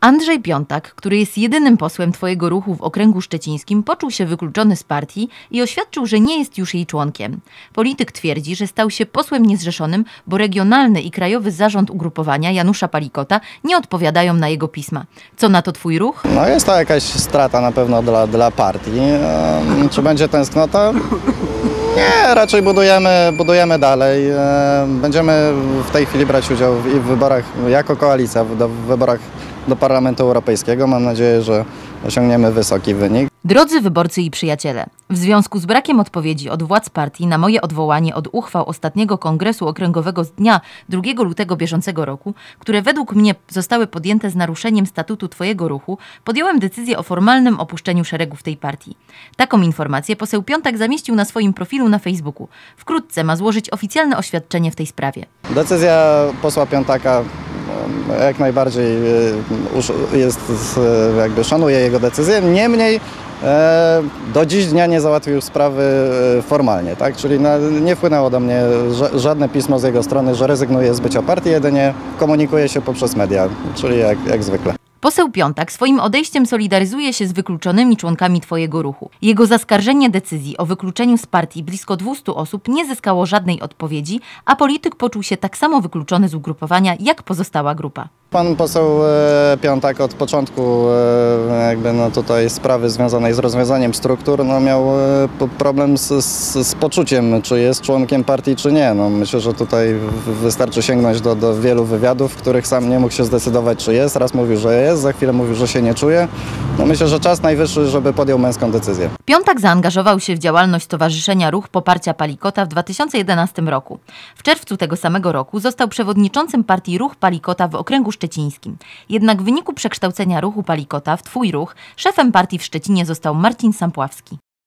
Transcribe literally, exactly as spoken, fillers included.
Andrzej Piątak, który jest jedynym posłem twojego ruchu w okręgu szczecińskim, poczuł się wykluczony z partii i oświadczył, że nie jest już jej członkiem. Polityk twierdzi, że stał się posłem niezrzeszonym, bo regionalny i krajowy zarząd ugrupowania Janusza Palikota nie odpowiadają na jego pisma. Co na to twój ruch? No jest to jakaś strata na pewno dla, dla partii. Ehm, czy będzie tęsknota? Nie, raczej budujemy, budujemy dalej. Ehm, będziemy w tej chwili brać udział w, w wyborach jako koalicja, w, w wyborach do Parlamentu Europejskiego. Mam nadzieję, że osiągniemy wysoki wynik. Drodzy wyborcy i przyjaciele, w związku z brakiem odpowiedzi od władz partii na moje odwołanie od uchwał ostatniego kongresu okręgowego z dnia drugiego lutego bieżącego roku, które według mnie zostały podjęte z naruszeniem statutu twojego ruchu, podjąłem decyzję o formalnym opuszczeniu szeregów tej partii. Taką informację poseł Piątak zamieścił na swoim profilu na Facebooku. Wkrótce ma złożyć oficjalne oświadczenie w tej sprawie. Decyzja posła Piątaka jak najbardziej jest, jakby szanuję jego decyzję, niemniej do dziś dnia nie załatwił sprawy formalnie, tak? Czyli nie wpłynęło do mnie żadne pismo z jego strony, że rezygnuje z bycia partii, jedynie komunikuje się poprzez media, czyli jak, jak zwykle. Poseł Piątak swoim odejściem solidaryzuje się z wykluczonymi członkami twojego ruchu. Jego zaskarżenie decyzji o wykluczeniu z partii blisko dwustu osób nie zyskało żadnej odpowiedzi, a polityk poczuł się tak samo wykluczony z ugrupowania jak pozostała grupa. Pan poseł Piątak od początku jakby no tutaj sprawy związanej z rozwiązaniem struktur no miał problem z, z, z poczuciem, czy jest członkiem partii, czy nie. No myślę, że tutaj wystarczy sięgnąć do, do wielu wywiadów, w których sam nie mógł się zdecydować, czy jest. Raz mówił, że jest, za chwilę mówił, że się nie czuje. No myślę, że czas najwyższy, żeby podjął męską decyzję. Piątak zaangażował się w działalność Stowarzyszenia Ruch Poparcia Palikota w dwa tysiące jedenastym roku. W czerwcu tego samego roku został przewodniczącym partii Ruch Palikota w okręgu szczecińskim. Jednak w wyniku przekształcenia ruchu Palikota w twój ruch szefem partii w Szczecinie został Marcin Sampławski.